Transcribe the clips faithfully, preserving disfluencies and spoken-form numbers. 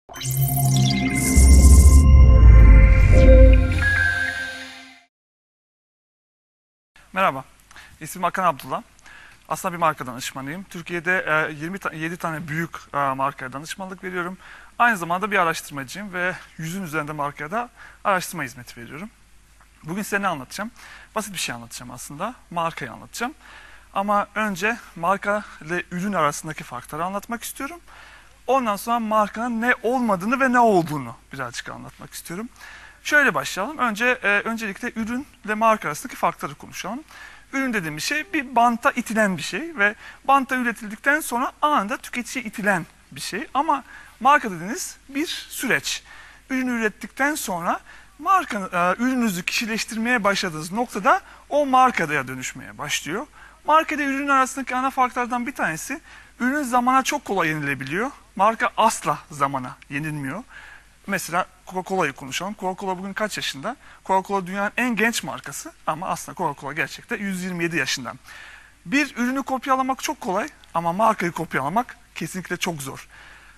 Merhaba, ismim Hakan Abdullah. Aslında bir marka danışmanıyım. Türkiye'de yirmi yedi tane büyük markaya danışmanlık veriyorum. Aynı zamanda bir araştırmacıyım ve yüzün üzerinde markaya da araştırma hizmeti veriyorum. Bugün size ne anlatacağım? Basit bir şey anlatacağım aslında. Markayı anlatacağım. Ama önce marka ile ürün arasındaki farkları anlatmak istiyorum. Ondan sonra markanın ne olmadığını ve ne olduğunu birazcık anlatmak istiyorum. Şöyle başlayalım. Önce e, öncelikle ürün ile marka arasındaki farkları konuşalım. Ürün dediğimiz şey bir banta itilen bir şey ve banta üretildikten sonra anında tüketiciye itilen bir şey. Ama marka dediğiniz bir süreç. Ürünü ürettikten sonra marka, e, ürününüzü kişileştirmeye başladığınız noktada o markaya dönüşmeye başlıyor. Marka ile ürün arasındaki ana farklardan bir tanesi, ürün zamana çok kolay yenilebiliyor. Marka asla zamana yenilmiyor. Mesela Coca-Cola'yı konuşalım. Coca-Cola bugün kaç yaşında? Coca-Cola dünyanın en genç markası ama aslında Coca-Cola gerçekten yüz yirmi yedi yaşında. Bir ürünü kopyalamak çok kolay ama markayı kopyalamak kesinlikle çok zor.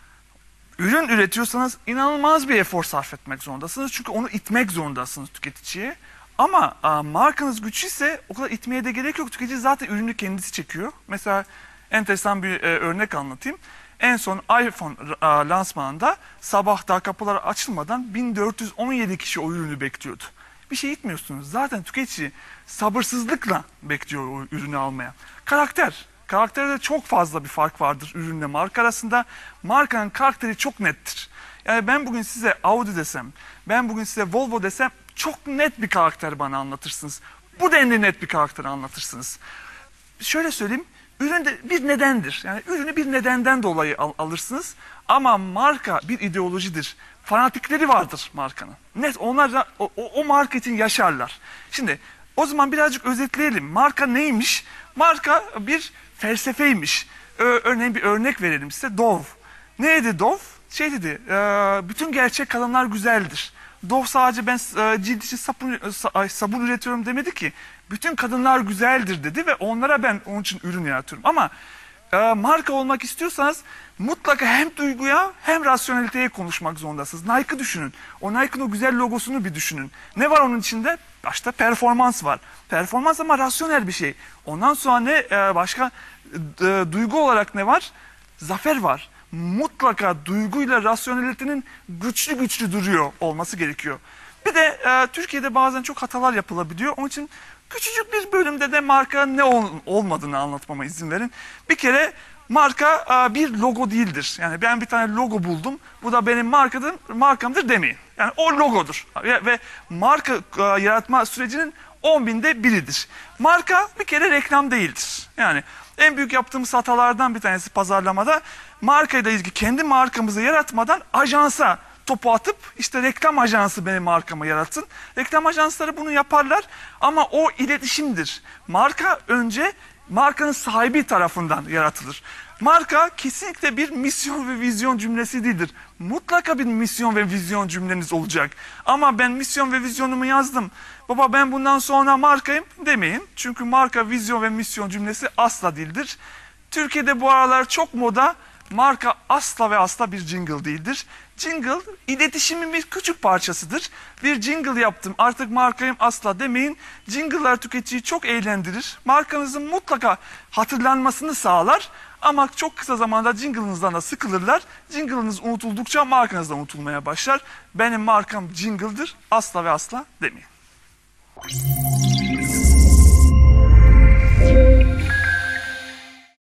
Ürün üretiyorsanız inanılmaz bir efor sarf etmek zorundasınız. Çünkü onu itmek zorundasınız tüketiciye. Ama a, markanız güçlüyse o kadar itmeye de gerek yok. Tüketici zaten ürünü kendisi çekiyor. Mesela enteresan bir e, örnek anlatayım. En son iPhone e, lansmanında sabah daha kapılar açılmadan bin dört yüz on yedi kişi o ürünü bekliyordu. Bir şey itmiyorsunuz. Zaten tüketici sabırsızlıkla bekliyor o ürünü almaya. Karakter. Karakterde çok fazla bir fark vardır ürünle marka arasında. Markanın karakteri çok nettir. Yani ben bugün size Audi desem, ben bugün size Volvo desem çok net bir karakter bana anlatırsınız. Bu denli net bir karakter anlatırsınız. Şöyle söyleyeyim, ürün de bir nedendir. Yani ürünü bir nedenden dolayı al alırsınız. Ama marka bir ideolojidir. Fanatikleri vardır markanın. Net onlar da o, o, o marketin yaşarlar. Şimdi o zaman birazcık özetleyelim. Marka neymiş? Marka bir felsefeymiş. Ö örneğin bir örnek verelim size. Dove. Neydi Dove? Şey dedi, e, bütün gerçek kadınlar güzeldir. Dove sadece ben e, cilt için sabun, e, sabun üretiyorum demedi ki. Bütün kadınlar güzeldir dedi ve onlara ben onun için ürün yaratıyorum. Ama e, marka olmak istiyorsanız mutlaka hem duyguya hem rasyoneliteye konuşmak zorundasınız. Nike'ı düşünün. O Nike'ın o güzel logosunu bir düşünün. Ne var onun içinde? Başta performans var. Performans ama rasyonel bir şey. Ondan sonra ne e, başka e, duygu olarak ne var? Zafer var. Mutlaka duyguyla rasyonelitenin güçlü güçlü duruyor olması gerekiyor. Bir de e, Türkiye'de bazen çok hatalar yapılabiliyor. Onun için küçücük bir bölümde de marka ne ol, olmadığını anlatmama izin verin. Bir kere marka e, bir logo değildir. Yani ben bir tane logo buldum. Bu da benim markadır, markamdır demeyin. Yani o logodur. Ve, ve marka e, yaratma sürecinin on binde biridir. Marka bir kere reklam değildir. Yani en büyük yaptığımız hatalardan bir tanesi pazarlamada, markayla ilgili kendi markamızı yaratmadan ajansa topu atıp işte reklam ajansı benim markamı yaratsın. Reklam ajansları bunu yaparlar ama o iletişimdir. Marka önce markanın sahibi tarafından yaratılır. Marka kesinlikle bir misyon ve vizyon cümlesi değildir. Mutlaka bir misyon ve vizyon cümleniz olacak. Ama ben misyon ve vizyonumu yazdım. Baba ben bundan sonra markayım demeyin. Çünkü marka, vizyon ve misyon cümlesi asla değildir. Türkiye'de bu aralar çok moda. Marka asla ve asla bir jingle değildir. Jingle iletişimin bir küçük parçasıdır. Bir jingle yaptım artık markayım asla demeyin. Jingle'lar tüketiciyi çok eğlendirir. Markanızın mutlaka hatırlanmasını sağlar. Ama çok kısa zamanda jingle'ınızdan da sıkılırlar. Jingle'ınız unutuldukça markanız da unutulmaya başlar. Benim markam jingle'dır asla ve asla demeyin.